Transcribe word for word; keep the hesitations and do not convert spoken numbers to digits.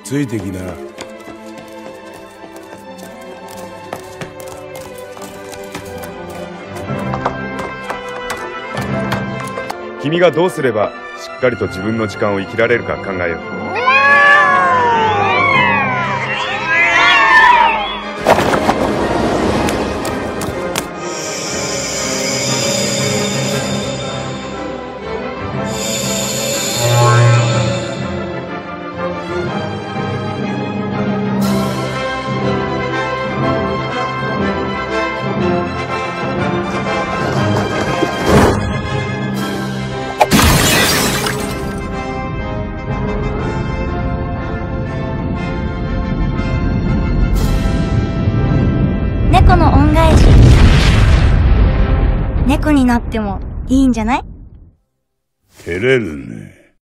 ついてきな。 君がどうすればしっかりと自分の時間を生きられるか考えよう。 猫の恩返し。猫になってもいいんじゃない？ 照れるね。